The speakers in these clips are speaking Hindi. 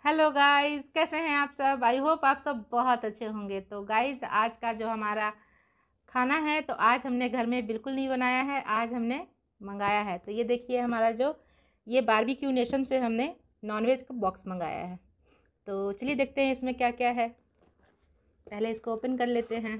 हेलो गाइस, कैसे हैं आप सब। आई होप आप सब बहुत अच्छे होंगे। तो गाइस, आज का जो हमारा खाना है, तो आज हमने घर में बिल्कुल नहीं बनाया है, आज हमने मंगाया है। तो ये देखिए, हमारा जो ये बारबेक्यू नेशन से हमने नॉनवेज का बॉक्स मंगाया है। तो चलिए देखते हैं इसमें क्या क्या है। पहले इसको ओपन कर लेते हैं।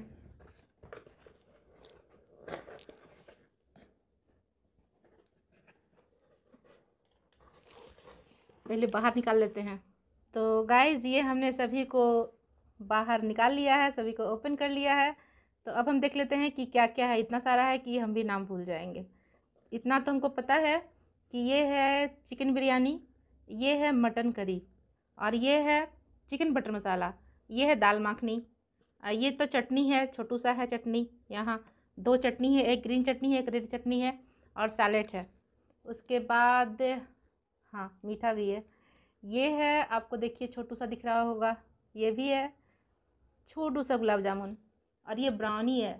पहले बाहर निकाल लेते हैं। तो गाइस, ये हमने सभी को बाहर निकाल लिया है, सभी को ओपन कर लिया है। तो अब हम देख लेते हैं कि क्या क्या है। इतना सारा है कि हम भी नाम भूल जाएंगे। इतना तो हमको पता है कि ये है चिकन बिरयानी, ये है मटन करी, और ये है चिकन बटर मसाला, ये है दाल माखनी, ये तो चटनी है, छोटू सा है चटनी। यहाँ दो चटनी है, एक ग्रीन चटनी है, एक रेड चटनी है, और सैलेड है। उसके बाद हाँ, मीठा भी है। ये है, आपको देखिए छोटू सा दिख रहा होगा, ये भी है छोटू सा गुलाब जामुन। और ये ब्राउनी है,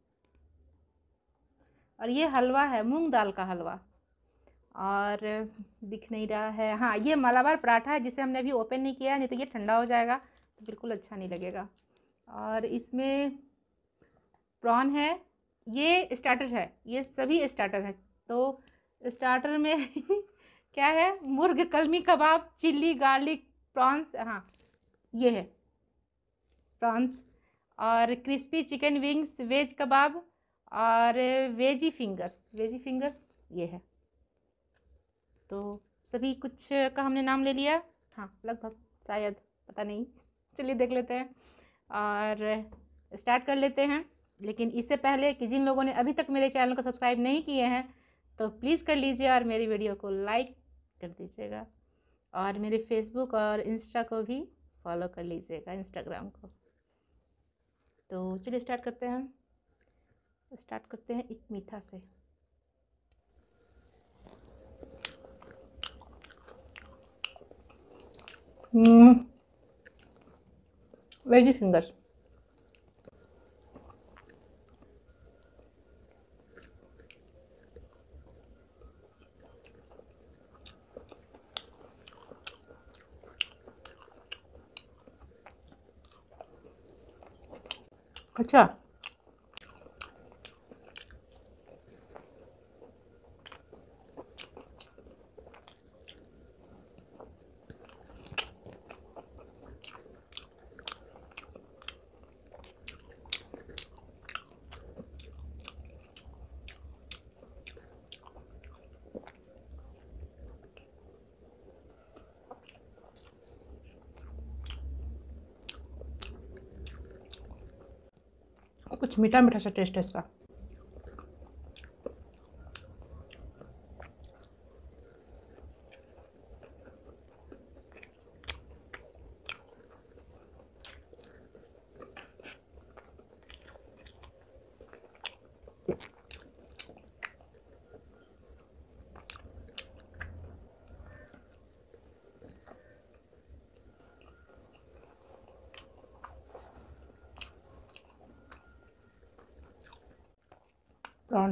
और ये हलवा है, मूंग दाल का हलवा। और दिख नहीं रहा है, हाँ, ये मालाबार पराठा है, जिसे हमने अभी ओपन नहीं किया है, नहीं तो ये ठंडा हो जाएगा तो बिल्कुल अच्छा नहीं लगेगा। और इसमें प्रॉन है, ये स्टार्टर है, ये सभी स्टार्टर है। तो स्टार्टर में क्या है, मुर्ग कलमी कबाब, चिल्ली गार्लिक प्रॉन्स, हाँ ये है प्रॉन्स, और क्रिस्पी चिकन विंग्स, वेज कबाब, और वेजी फिंगर्स ये है। तो सभी कुछ का हमने नाम ले लिया, हाँ लगभग, शायद, पता नहीं। चलिए देख लेते हैं और स्टार्ट कर लेते हैं। लेकिन इससे पहले कि जिन लोगों ने अभी तक मेरे चैनल को सब्सक्राइब नहीं किए हैं, तो प्लीज़ कर लीजिए और मेरी वीडियो को लाइक कर दीजिएगा, और मेरे फेसबुक और इंस्टा को भी फॉलो कर लीजिएगा, इंस्टाग्राम को। तो चलिए स्टार्ट करते हैं एक मीठा से। Veggie fingers. अच्छा, कुछ मीठा मीठा सा टेस्ट है इसका। प्रॉन।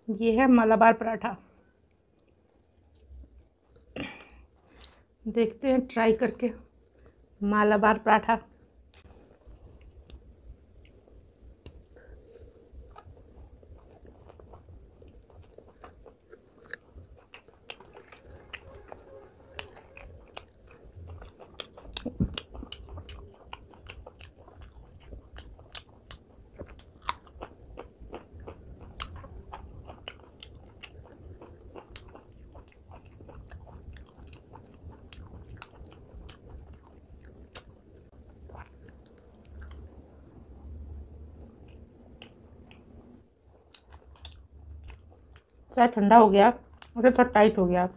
ये है मालाबार पराठा। देखते हैं ट्राई करके मालाबार पराठा। शायद ठंडा हो गया और थोड़ा टाइट हो गया।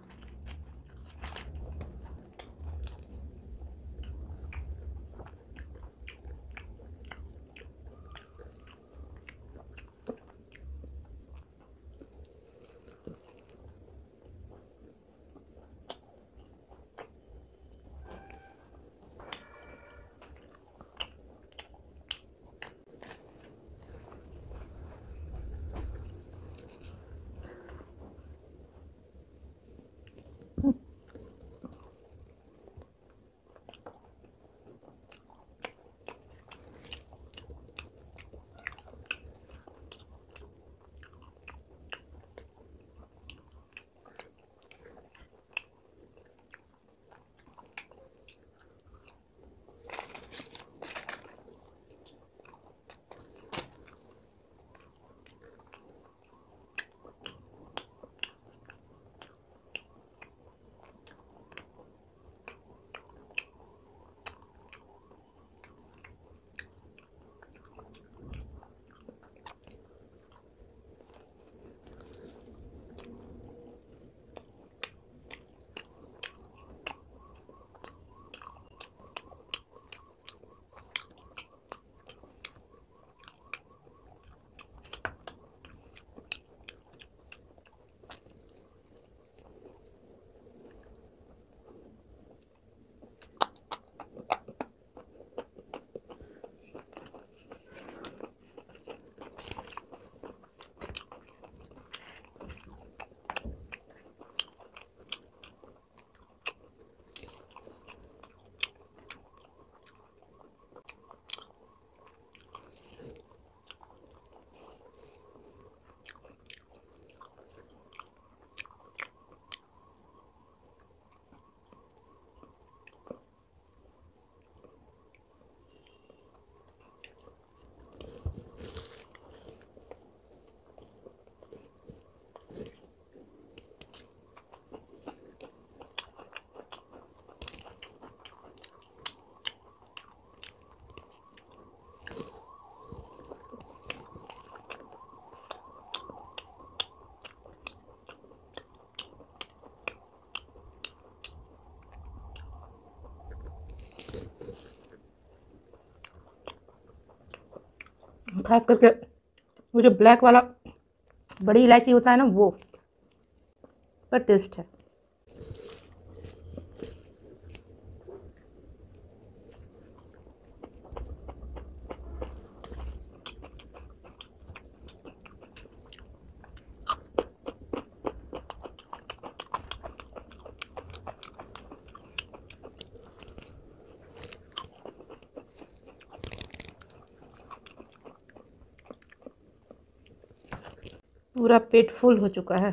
खास करके वो जो ब्लैक वाला बड़ी इलायची होता है ना, वो पर टेस्ट है। पूरा पेट फुल हो चुका है।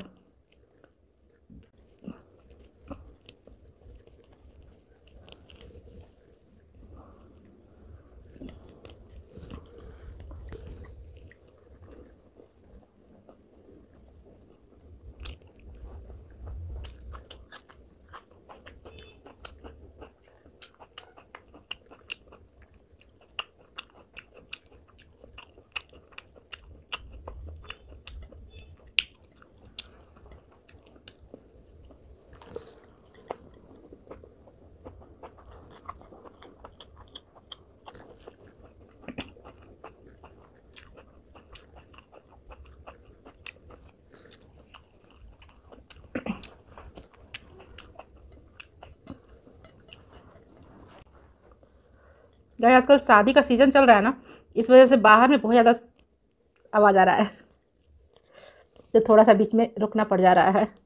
गाइस आजकल शादी का सीज़न चल रहा है ना, इस वजह से बाहर में बहुत ज़्यादा आवाज़ आ रहा है। तो थोड़ा सा बीच में रुकना पड़ जा रहा है।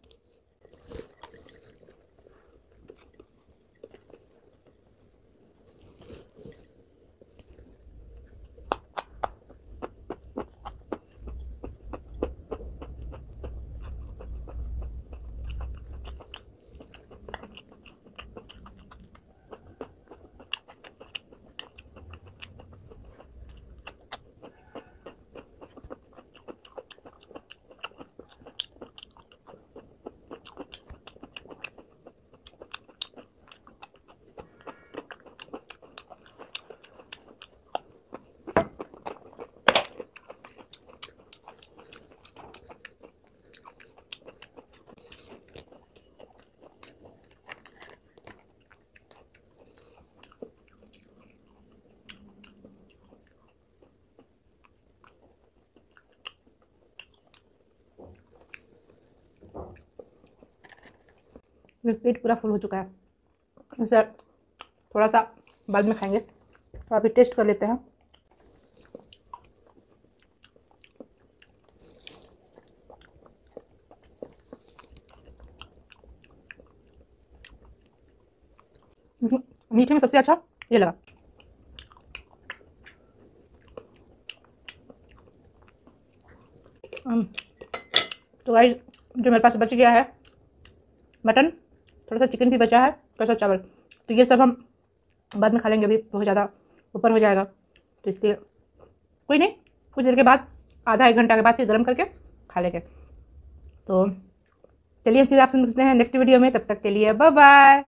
पेट पूरा फुल हो चुका है। इसे थोड़ा सा बाद में खाएंगे। तो अभी टेस्ट कर लेते हैं। मीठे में सबसे अच्छा ये लगा। तो गाइस जो मेरे पास बच गया है मटन, थोड़ा सा चिकन भी बचा है, कसा चावल, तो ये सब हम बाद में खा लेंगे। अभी बहुत ज़्यादा ऊपर हो जाएगा, तो इसलिए कोई नहीं, कुछ देर के बाद, आधा एक घंटा के बाद फिर गर्म करके खा लेंगे। तो चलिए फिर आपसे मिलते हैं नेक्स्ट वीडियो में, तब तक के लिए बाय बाय।